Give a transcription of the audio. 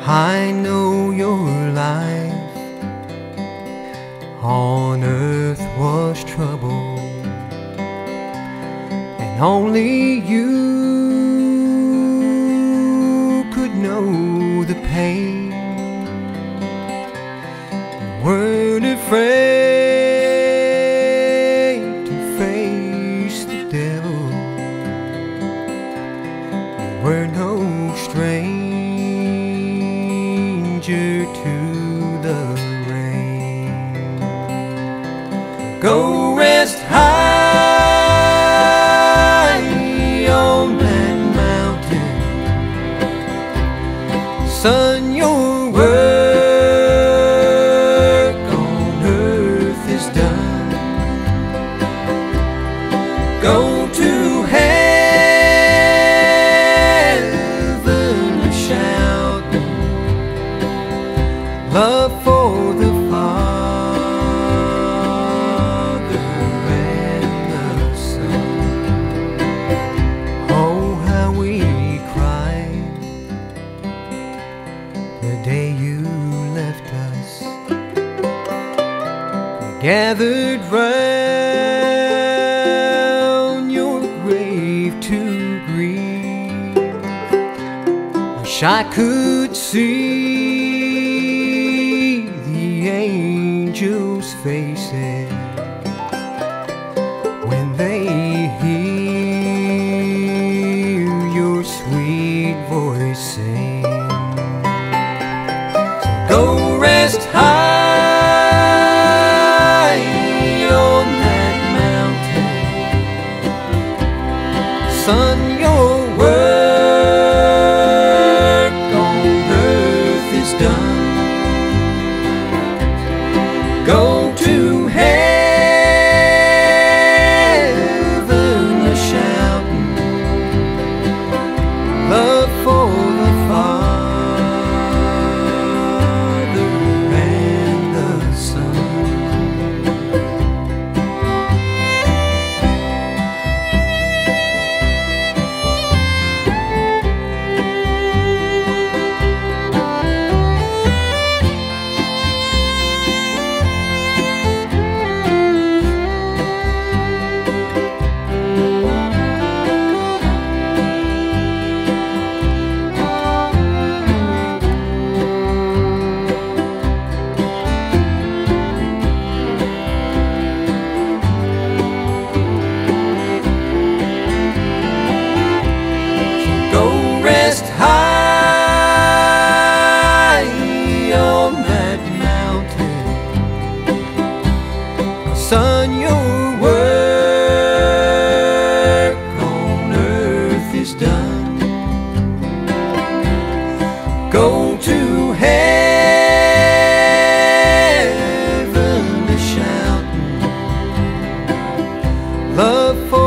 I know your life on earth was trouble, and only you could know the pain. You weren't afraid to face the devil. You were no stranger to the rain. Go rest high on that mountain, son. Your work on earth is done. Go to heaven shouting love for the Father and the Son. Oh, how we cried the day you left us. We gathered round your grave to grieve. Wish I could see the angels' faces when they hear your sweet voice sing. Go rest high on that mountain, son. Your work on earth is done. Go to heaven shouting love for the Father and the Son. Go rest high on that mountain, son. Your work on earth is done. Go to heaven shouting love for